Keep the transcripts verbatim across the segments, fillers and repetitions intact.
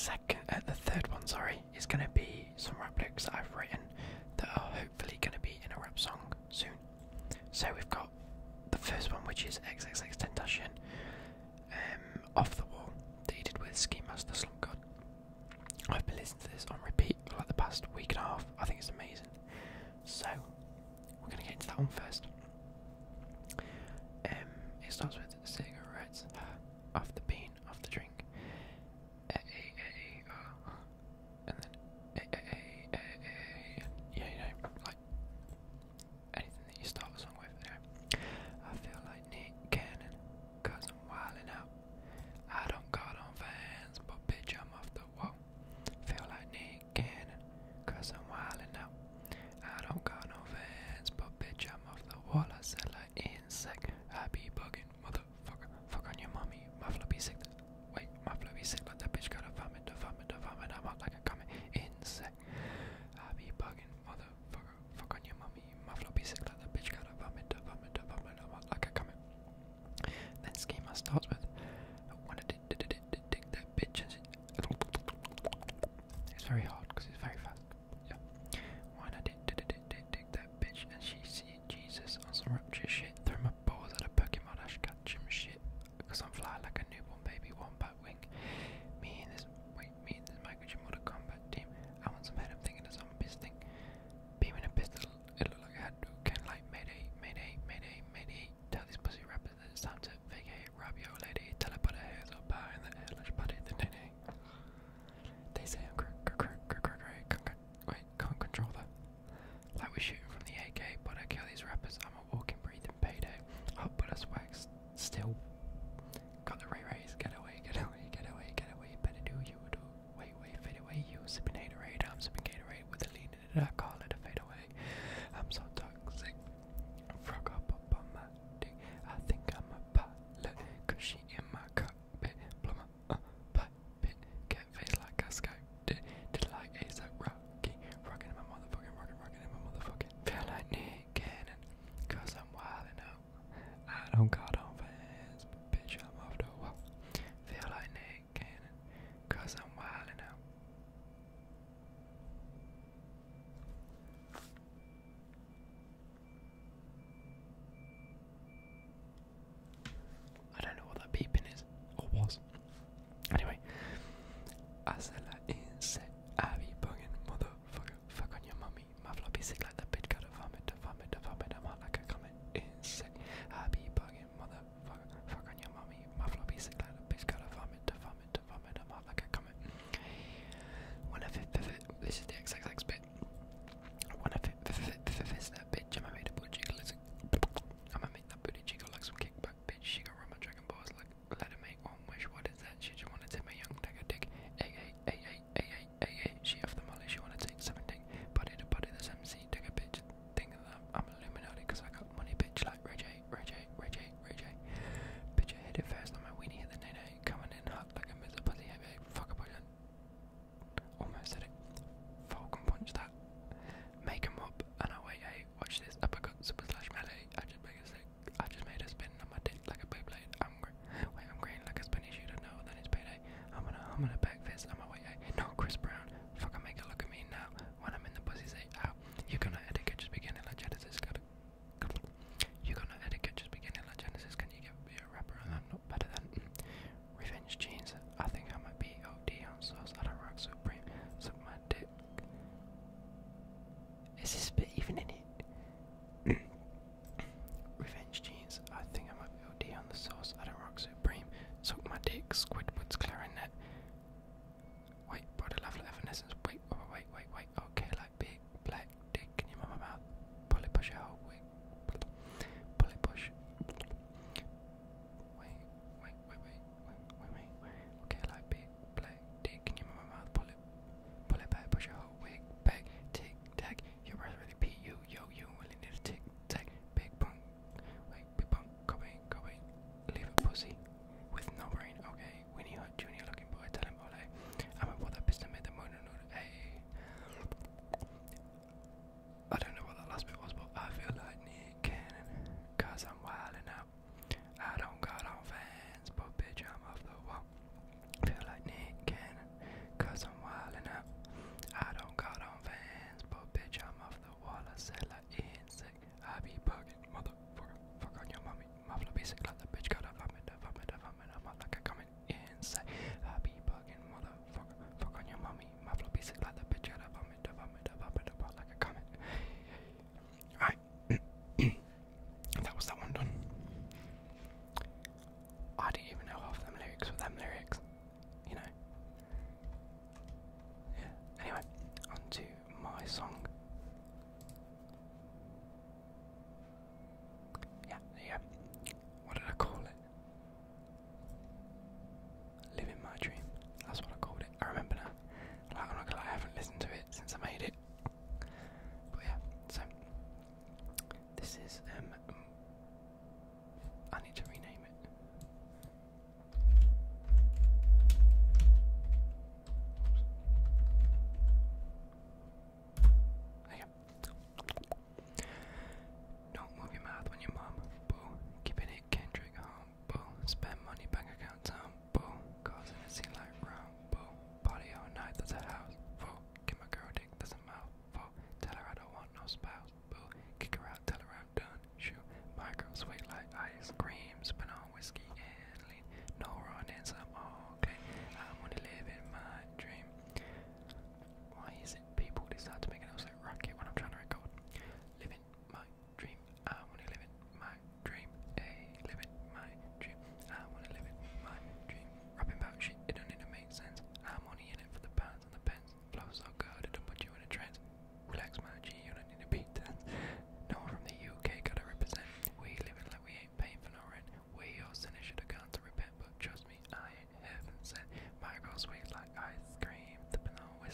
second, uh, the third one, sorry, is going to be some rap lyrics that I've written that are hopefully going to be in a rap song soon. So we've got the first one, which is X X X Tentacion, um, Off the Wall, that he did with Ski Master Slump God. I've been listening to this on repeat for like the past week and a half. I think it's amazing. So we're going to get into that one first. Um, it starts with cigarettes, off the bean, off the drink, eh, eh, eh, oh. And then eh, eh, eh, eh, eh. Yeah, you know, like anything that you start a song with. Anyway, I feel like Nick Cannon, cause I'm wildin' out. I don't got on fans, but bitch I'm off the wall. Feel like Nick Cannon, cause I'm wildin' out. I don't got no fans, but bitch I'm off the wall. I said like insect, I be bugging, motherfucker. Fuck on your mommy, my flow be sick. Wait, my flow be sick like that bitch got a vomit, the vomit, the vomit. I'm out like a comet, insect. I be bugging, motherfucker. Fuck on your mommy, my flow be sick like that bitch got a vomit, the vomit, the vomit. I'm out like a comet. Then schema starts with when I did did did did dig that bitch. And it's very hard because it's very fast. Yeah. When I did did did did dig that bitch and she see Jesus on some rapture shit. Throw my balls at a Pokemon, I should catch him shit. Because I'm fly like a newborn baby, one bat wing. Me and this wait, me and this microchip Mortal Kombat team. I want some head, I'm thinking of zombies thing. Beaming a pistol, it looked like I had to can like mayday, mayday, mayday, mayday. Tell these pussy rappers that it's time to vacate, rub your lady. Tell her put her hands up high in the air, let's put it the nay. They say I'm cr cr cr cr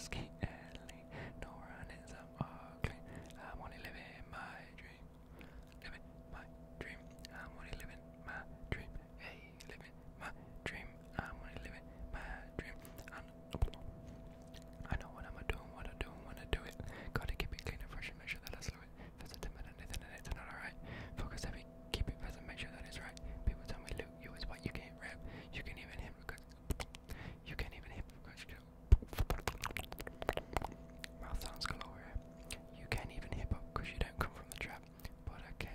risky early, no running so ugly. I'm only living my dream, living my dream. I'm only living my dream. Hey, living my dream. I'm only living my dream. I'm, I know what I'm doing, what I do when I do it. Gotta keep it clean and fresh and make sure that I slow it. If it's a timid and anything and it's not alright. Focus heavy, keep it fast and make sure that it's right. People tell me, Luke, you is what you can't rap. You can even hit because you can't even hit because you mouth sounds galore. You can't even hip hop because you don't come from the trap. But I can.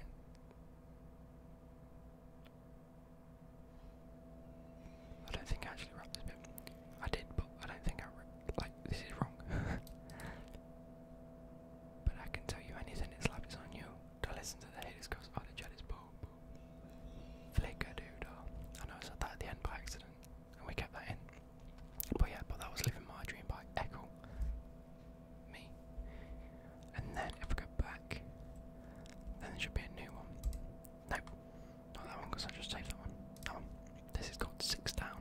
I don't think I actually rapped this bit. I did, but I don't think I like this is wrong. But I can tell you anything, it's like it's on you. Don't listen to the haters cause all the jealous boom boom. Flicker dude. I know I said that at the end by accident. And we kept that in. But yeah, but that was Living My Dream by Echo. Me. And then if we go back, then there should be a new one. Nope. Not that one because I just saved that one. That one. This is called Six Down.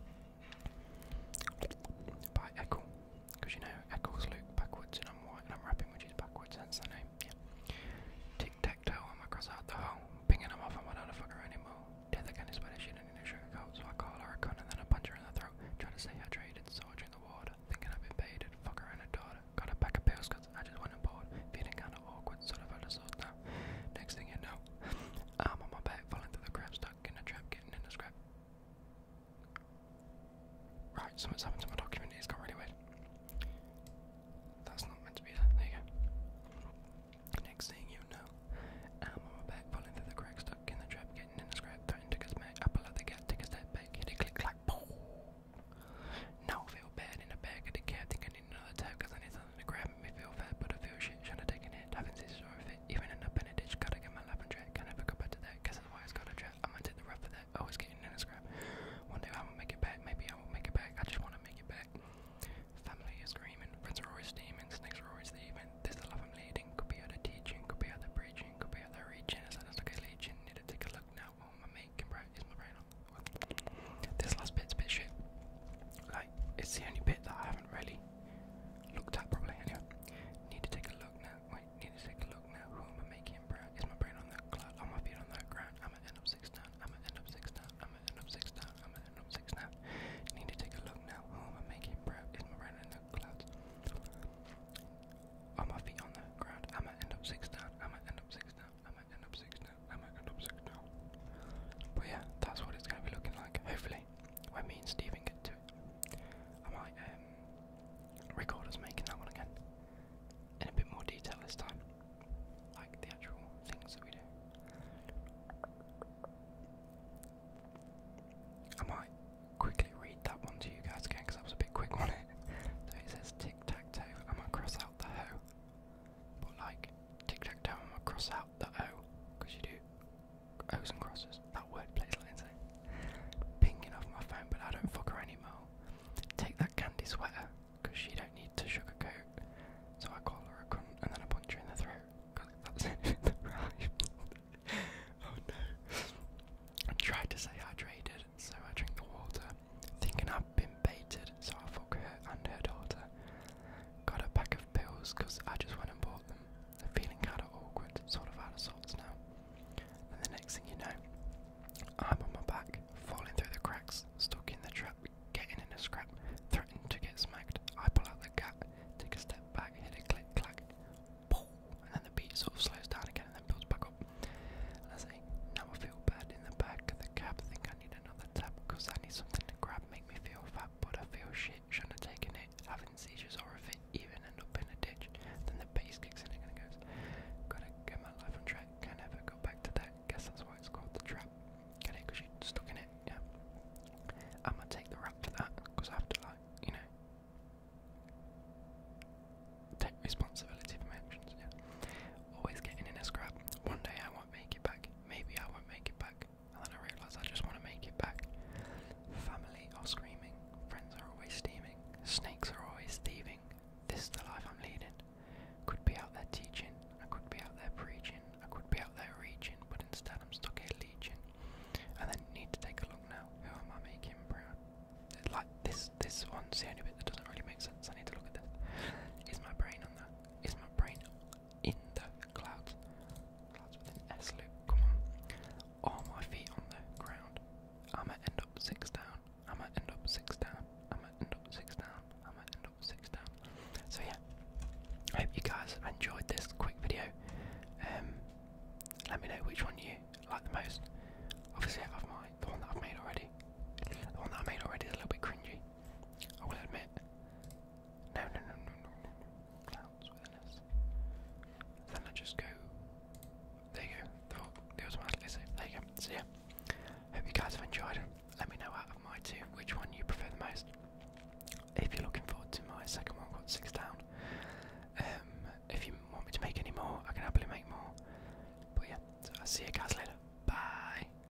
By Echo. Because you know Echo's Luke backwards and I'm white and I'm rapping which is backwards, hence the name. Yeah. Tic tac toe, I'm across out the hole. Pinging them off, I'm not a fucker anymore. Death again is better shit and in a sugarcoat. So I call her a cunt and then I punch her in the throat. Try to say I traded, so I drink the water. Thinking I've been baited, fuck her and a daughter. Got a pack of pills cause I just went on board. Feeling kinda awkward, sort of out of sorts now. Next thing you know, I'm on my back, falling through the crap, stuck in a trap, getting in a scrap. Right, something's happened to my document, it's got really weird. That's not meant to be there, there you go. Next thing you know, I'm on my back, falling through the cracks, stuck in the trap, getting in a scrap, threatening to get smacked, apple at the gap, take a step back, hit it click clack, boom. Now I feel bad in the back of the cab, think I need another tab, cause I need something to grab, me feel fat, but I feel shit, should've taken it, having this sort of it, even in a penny ditch, gotta get my life on track, can never go back to that, guess that's why it's got a trap, I might take the rough of that, always getting in a scrap, one day I won't make it back, maybe I won't make it back, I just wanna make it back, family is screaming, friends are always steaming, snakes are always leaving, this the life I'm leading, could be out of teaching, could be out of preaching, could be out of reaching, it's like a legion, need to take a look now, what am I making, bro, is my brain on, this last bit's a bit shit, like, it's the only bit that I haven't really looked at properly, anyway, need to take a look now, wait, need to take a look now, who am I making, bro, is my brain on the cloud, on my feet on the ground, I'ma end up six down, I'ma end up six down, I'ma end up six down, I'ma end up six down, need to take a look now, who am I making, bro, is my brain in the clouds, on my feet on the ground, I'ma end up six down, I'ma end up six down, I'ma end up six down, I'ma end up six down, but yeah, that's what it's gonna be looking like, hopefully, when me and Stephen get to it, I might um, record us making that one again, in a bit more detail this time, like the actual things that we do. I might quickly read that one to you guys again because that was a bit quick on it. So it says tic tac toe, I'm gonna cross out the ho. But like tic tac toe, I'm gonna cross out the O because you do O's and crosses. That word plays like insane. Pinging off my phone, but I don't fuck her anymore. Take that candy sweater because she don't need to sugarcoat. So I call her a cunt and then I punch her in the throat because that's it. Right. Oh no. I tried to say hydrated, so I drink the water, thinking I've been baited, so I fuck her and her daughter. Got a pack of pills because I just went and bought them. They're feeling kind of awkward, sort of out of sorts now. And the next thing you know, I'm on my back, falling through the cracks, stuck in the trap, getting in a scrap, threatening to get smacked. I pull out the see a gas